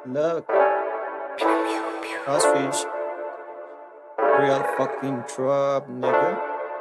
Look, Crossfish, real fucking trap, nigga.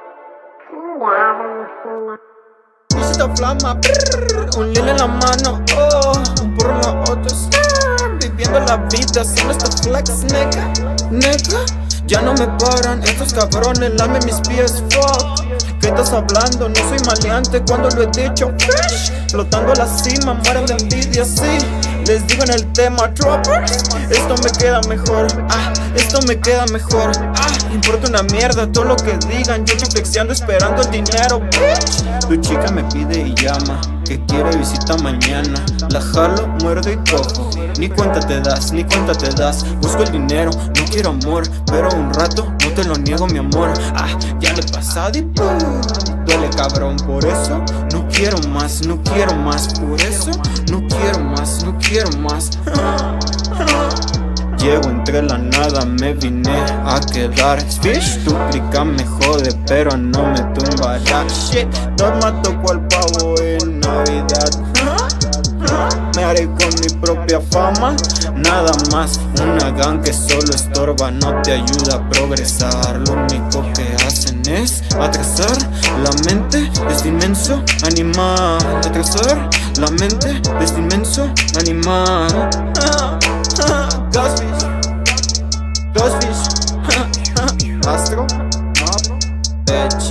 Visita flama, un lila en la mano, oh, un porro en la otra, viviendo la vida, haciendo esta flex, nigga. Ya no me paran estos cabrones, lame mis pies, fuck. ¿Qué estás hablando? No soy maleante cuando lo he dicho, fresh. Flotando a la cima, mueren de envidia, sí. Les digo en el tema, troppers, esto me queda mejor, esto me queda mejor, importa una mierda todo lo que digan. Yo estoy flexeando esperando el dinero, bitch. Tu chica me pide y llama, que quiere visita mañana. La jalo, muerdo y cojo, ni cuenta te das, ni cuenta te das. Busco el dinero, no quiero amor, pero un rato no te lo niego mi amor. Ya le he pasado y pum, duele cabrón, por eso no quiero más, no quiero más. Por eso no quiero más, no quiero más. Llego entre la nada, me vine a quedar. Fish, tu clica me jode, pero no me tumbará. Shit, nos mato cual pavo en Navidad. Me haré con mi propia fama, nada más. Una gang que solo estorba, no te ayuda a progresar. Lo único que hacen es atrasar la mente de este inmenso animal. Atrasar la mente de este inmenso animal. Ghostfish, Astro, bitch.